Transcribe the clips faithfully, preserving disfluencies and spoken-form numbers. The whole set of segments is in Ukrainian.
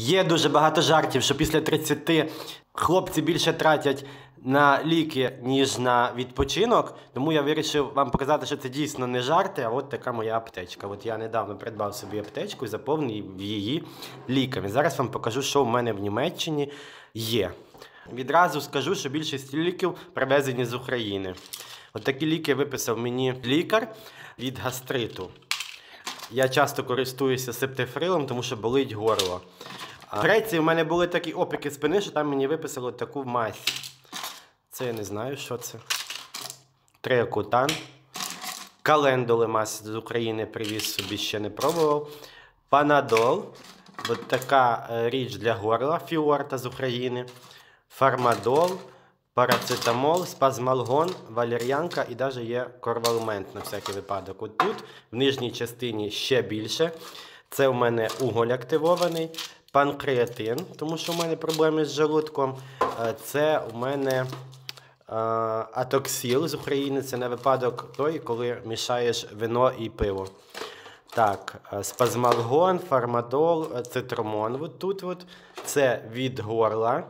Є дуже багато жартів, що після тридцяти хлопці більше тратять на ліки, ніж на відпочинок. Тому я вирішив вам показати, що це дійсно не жарти, а от така моя аптечка. От я недавно придбав собі аптечку і заповнив її ліками. Зараз вам покажу, що в мене в Німеччині є. Відразу скажу, що більшість ліків привезені з України. От такі ліки виписав мені лікар від гастриту. Я часто користуюся септифрилом, тому що болить горло. В Греції в мене були такі опіки спини, що там мені виписали таку мазь. Це я не знаю, що це. Триакутан. Календули мазь з України привіз собі, ще не пробував. Панадол. Ось така річ для горла. Фіорта з України. Фармадол. Парацетамол, спазмалгон, валер'янка і навіть є корвалмент на всякий випадок. От тут, в нижній частині ще більше. Це у мене уголь активований, панкреатин, тому що у мене проблеми з желудком. Це у мене атоксіл з України, це на випадок той, коли мішаєш вино і пиво. Так, спазмалгон, фармадол, цитромон. От тут от. Це від горла.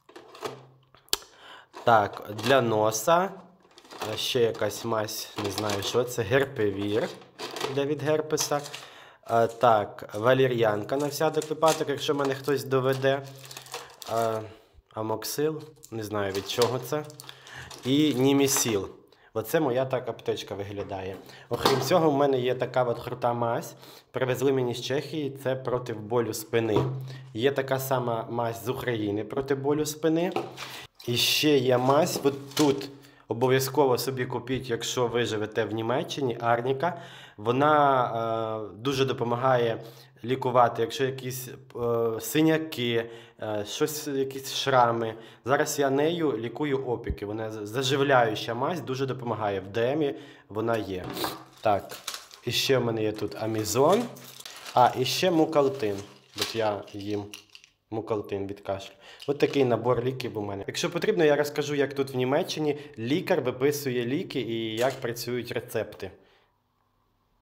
Так, для носа, ще якась мазь, не знаю що це, герпевір для від герпеса. Так, валер'янка на всякий випадок, якщо мене хтось доведе. Амоксил, не знаю від чого це. І німісіл. Оце моя так аптечка виглядає. Окрім цього, в мене є така от крута мазь. Привезли мені з Чехії, це проти болю спини. Є така сама мазь з України проти болю спини. І ще є мазь, от тут обов'язково собі купіть, якщо ви живете в Німеччині, Арніка. Вона е, дуже допомагає лікувати, якщо якісь е, синяки, е, щось, якісь шрами. Зараз я нею лікую опіки. Вона заживляюча мазь, дуже допомагає. В Демі вона є. Так, і ще в мене є тут амізон. А, і ще мукалтин. От я їм. Мукалтин від кашлю. Ось такий набор ліків у мене. Якщо потрібно, я розкажу, як тут в Німеччині лікар виписує ліки і як працюють рецепти.